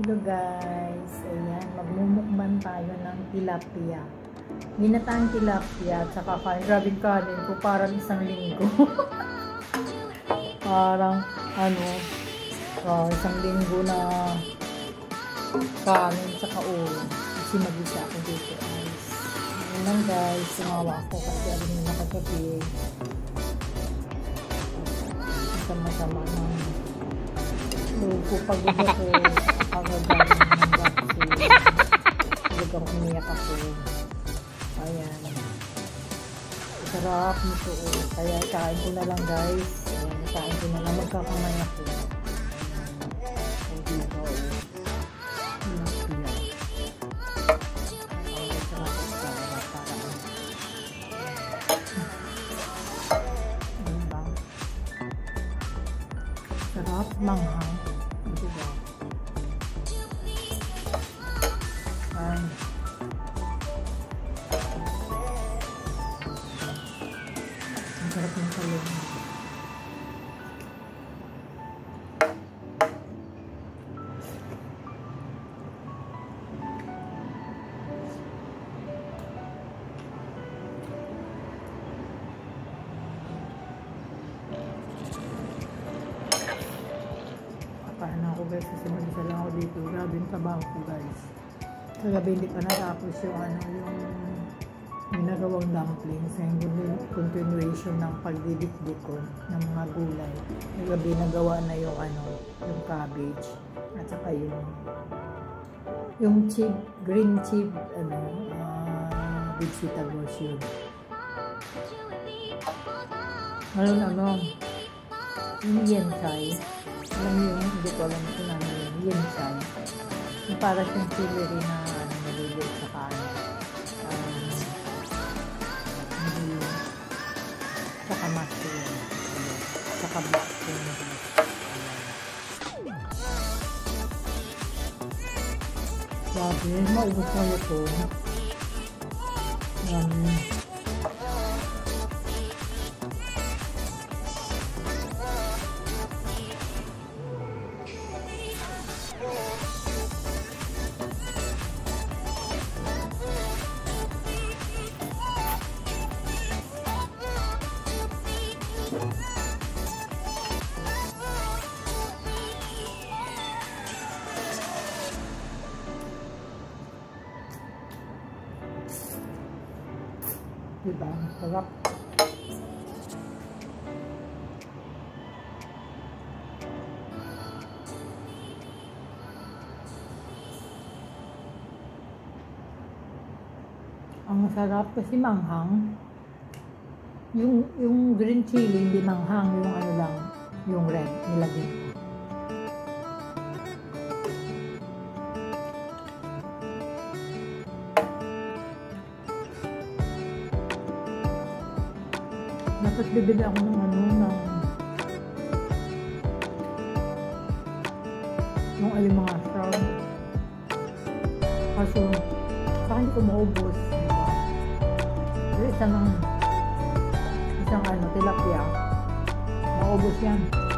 Hello guys, ayan, magmumukbang tayo ng tilapia. Ginataang tilapia at saka kain. Grabing kanin ko, parang isang linggo. Parang isang linggo na kanin saka ulo. Kasi mag-isa ako dito guys. Ayan lang guys, sumawa ako kasi alam nyo nakagabi. Sama-sama ng lugo pagod ako. Kagagaling ng vaccine. Talagang umiyak ako. Ayan. Sarap nito oh. Kaya kain ko na lang guys. Ayan, kain ko na lang. Magkakamay ako. O dito oh. Sarap manghang. Ito ba? Ay. Ang sarap ng talong. Paano ako guys, kasi mag-isa lang ako dito. Grabe yung trabaho ko guys. Kagabi hindi pa natapos yung yung ginagawang dumplings. Yung continuation ng pagdidikdik ko ng mga gulay. Kagabi nagawa na yung yung cabbage at saka yung green chip vegetables yun. Yung yensay. Alam mo yung, hindi ko alam kung ano yung yensay. Yung para siyang celery na naliliit sa kanin. Saka mushroom. Saka black beans. Sabi, maubos ko ito. Diba? Sarap. Ang sarap kasi manghang. Yung green chili hindi manghang, yung lang, yung red nilagyan ko. Dapat bibili ako ng yung alimango. Kaso, saka hindi ko maubos. Diba? Isang tilapia. Maubos yan.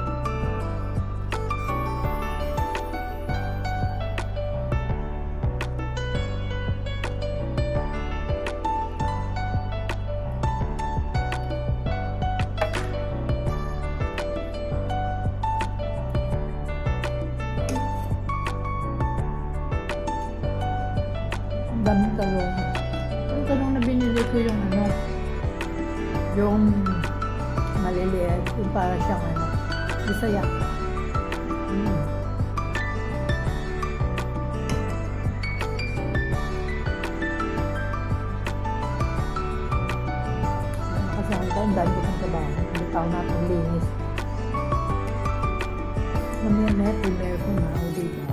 Daming talong. Yung talong na binili ko yung maliliit, yung para siyang bisaya. Kasi ang dami ko ng trabaho. Hindi tao natin linis. Mamaya primer ko na o dito.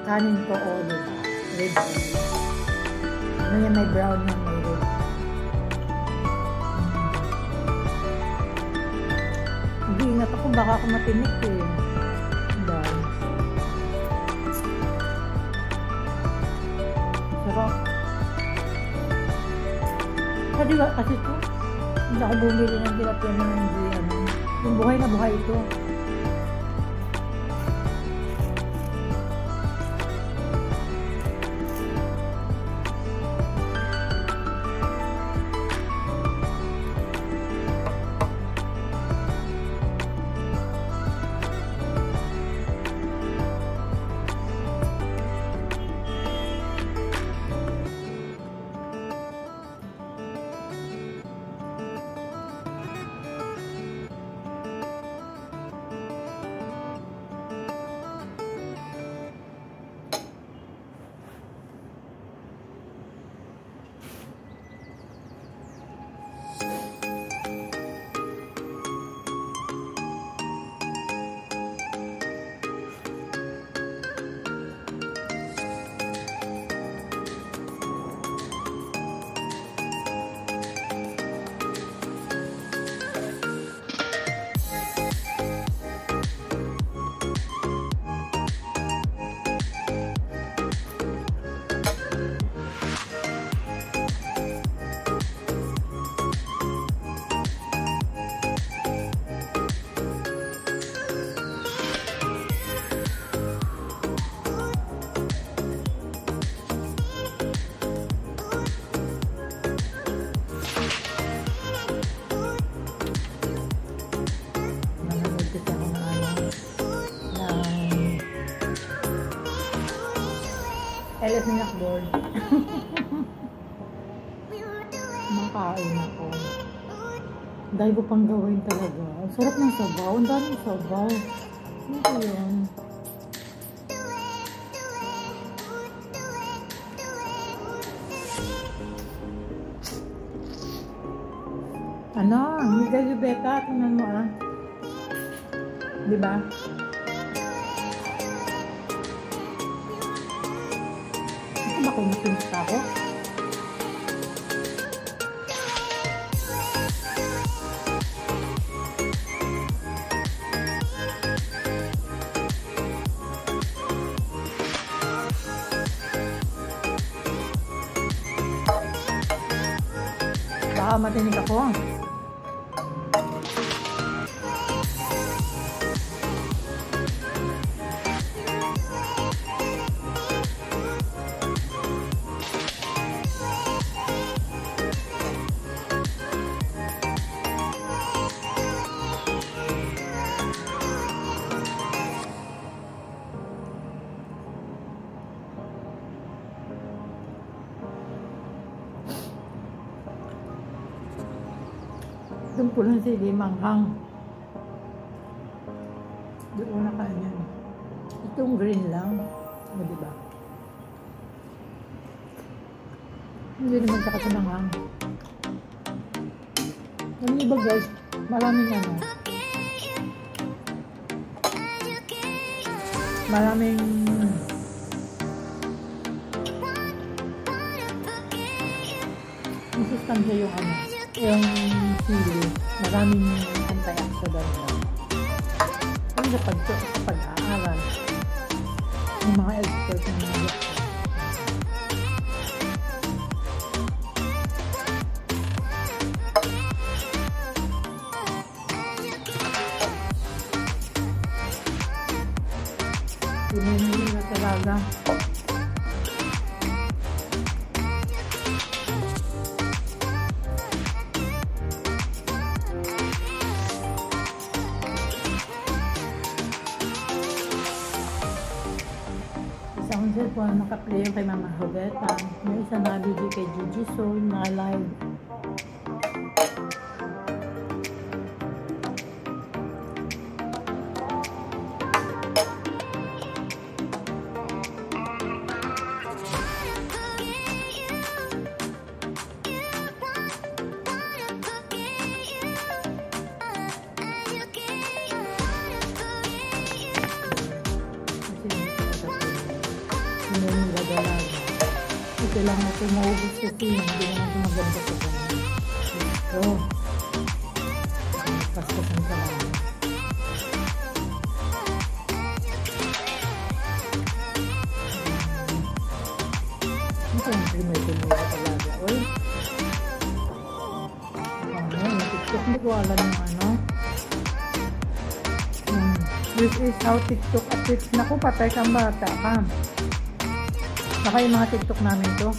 Kanin ko olive. Red oil. Ano yan, may brown yan, may red. Hindi, ingat ako, baka ako matinik eh. Diba? Sarap. Kasi ito, hindi ako bumili ng tilapia na hindi, ano, yung buhay na buhay ito. Elas Snackboard. Makain ako. Dahil ko pang gawin talaga. Ang sarap ng sabaw. Ang daming sabaw. Ano ko yun? Ano? Miguel Rebecca. Tingnan mo ah. Diba? Baka kumikinta ako. Baka matinig ako. Doon po lang sili manghang. Doon ko na kanya. Itong green lang. O diba? Hindi naman sa kasi manghang. Yung iba guys, maraming ano. Maraming masustansya yung ano. Yung sili, maraming antioxidant na. Yung sa pag-aaral, yung mga expert na mga yun na talaga. Isang cellphone naka-player kay Mama Joveta. May isa naka-video kay Gigi Soul, naka-live. lang ito maubos kasi hindi naman ito maganda sa kanya. Ito. Pastasan ka lang. Ito yung primay-primay talaga. Uy. Ano, TikTok. Hindi ko alam yung ano. This is how TikTok affects. Naku, patay kang bata ka. Saka yung mga TikTok namin to.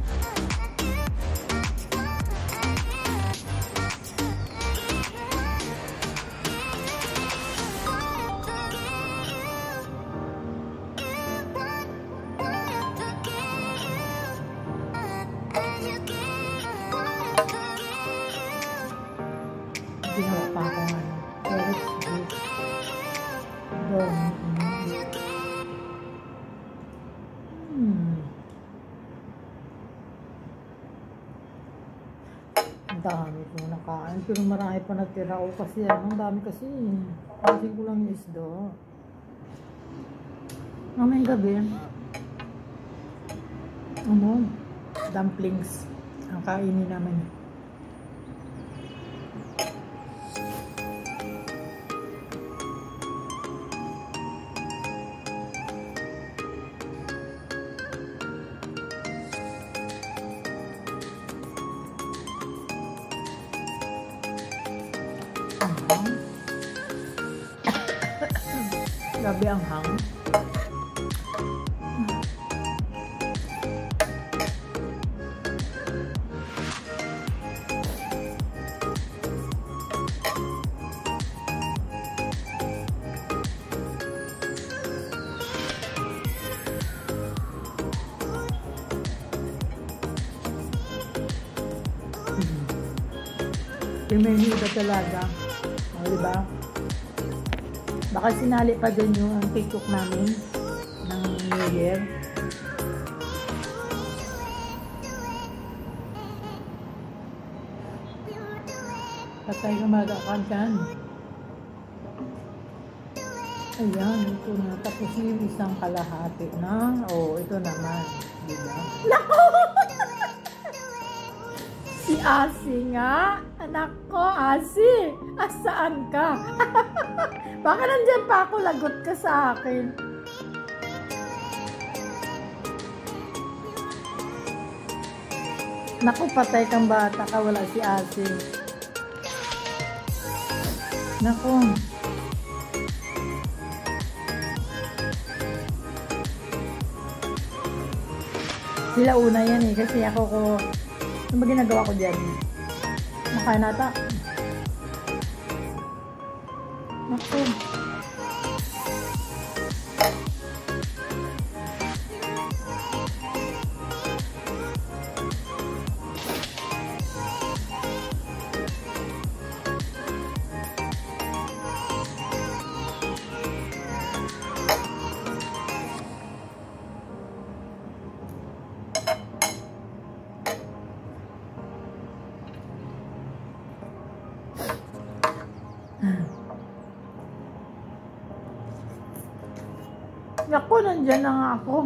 Ginawa pa ako ano. Very sweet. Ang dami ko nakain pero marami pa natira ko kasi ang dami kasi kasi ko lang yung isda mamayang gabi ano dumplings ang kainin namin. Grabe ang hang. Yung menu ba talaga? O, diba? Baka sinali pa din yung TikTok namin ng New Year. Patay ka magakan dyan. Ayan, ito na. Tapos yung isang kalahati na. O, ito naman. Diba? Naku! Si Asi nga. Anak ko, Asi. Asaan ka? Baka nandyan pa ako, lagot ka sa akin. Naku, patay kang bata ka, wala si Asi. Naku. Sila una yan eh, kasi ako ko, ano ba ginagawa ko dyan? Makain nata. Naku. Naku, nandyan na nga ako.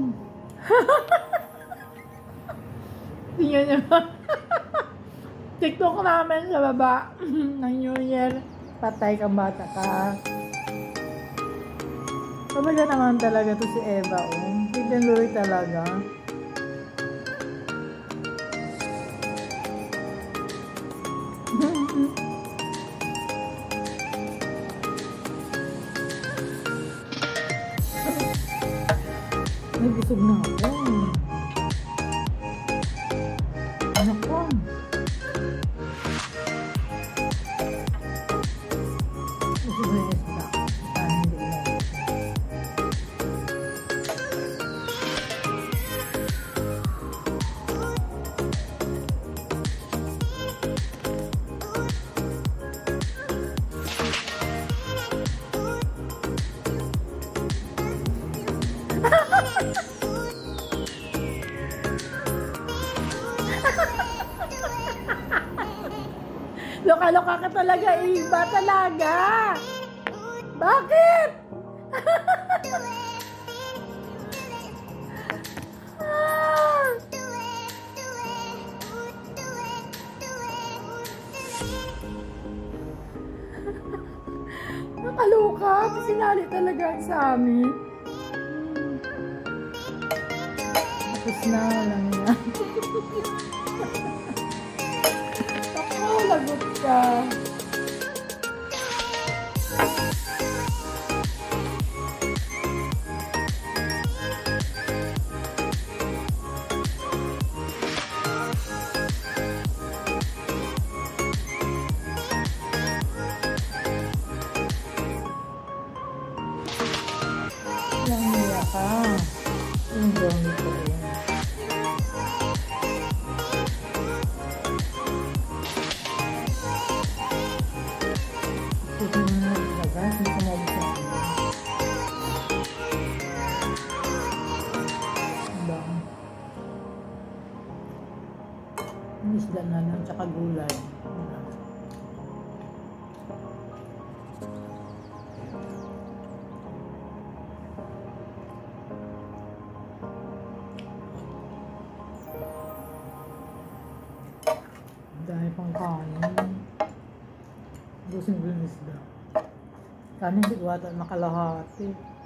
Tingnan nyo ba? TikTok namin sa baba ng New Year. Patay kang bata ka. Talaga naman talaga to si Eva. Tinuloy talaga. May busog na ako. Anak ko. Busog na yung isda. Saan hindi mo. Loka-loka ka talaga, Iba talaga. Bakit? Nakaloka, sinali talaga sa amin. Tapos na lang yan. Ako, lagot ka. Nangiya ka. Yung gamit ko rin. Ito mo na talaga. Hindi ko mabisa. Bang. Ang isda na lang, tsaka gulay. Dahil pang kanin. Gusto ko yung isda. Kanin hindi ko ata makalahati.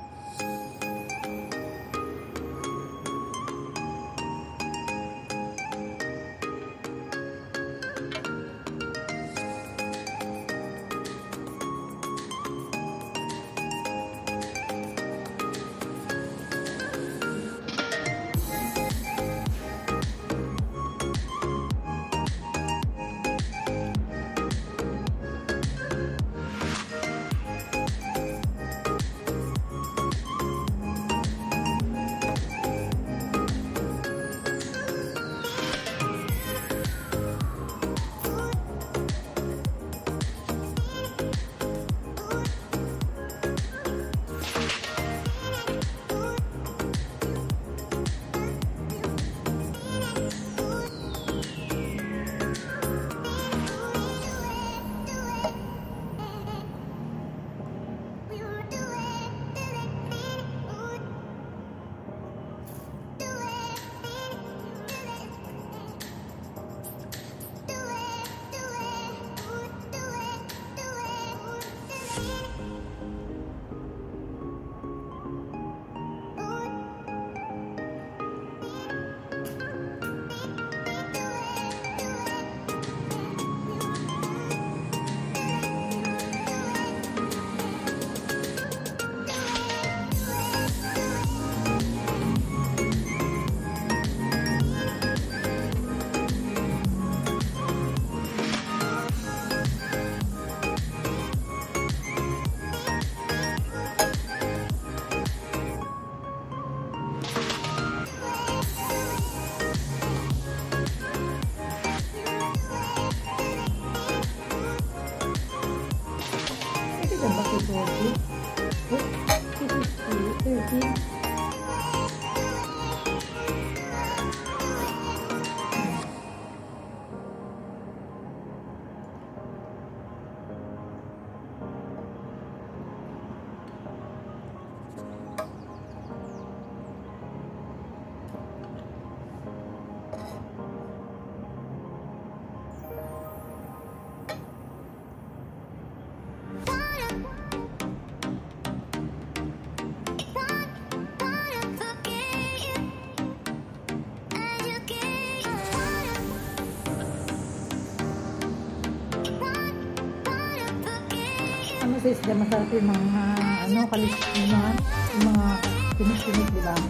Ano sa isda masarap yung mga ano kalis yung mga tinik-tinik, di ba?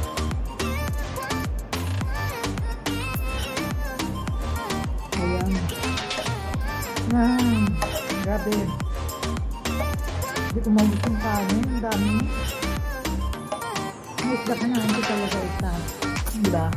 Ayan. Grabe. Hindi ko mabos yung kanin, ang dami. Ang isda ka na, hindi talaga isa. Di ba?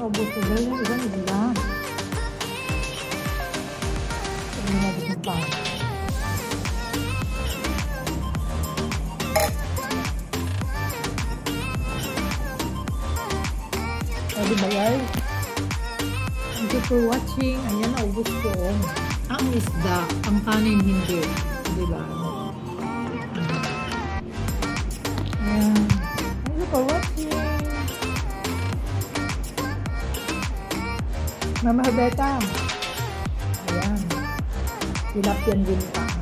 naubos ko. Dahil yung isang ilan. Hindi natin yung pa. O, diba guys? Thank you for watching. Ayan, naubos ko. Ang isda, ang kanin hindi. Diba? Ayan. Thank you for watching. Mama Beta. Ayan. Tilapyan din pa.